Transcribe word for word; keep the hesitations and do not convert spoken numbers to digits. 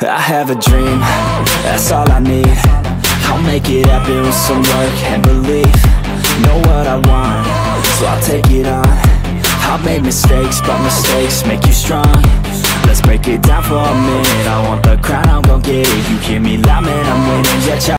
I have a dream, that's all I need. I'll make it happen with some work and belief. Know what I want, so I'll take it on. I've made mistakes, but mistakes make you strong. Let's break it down for a minute. I want the crown, I'm gon' get it. You hear me loud, man, I'm winning. Yeah,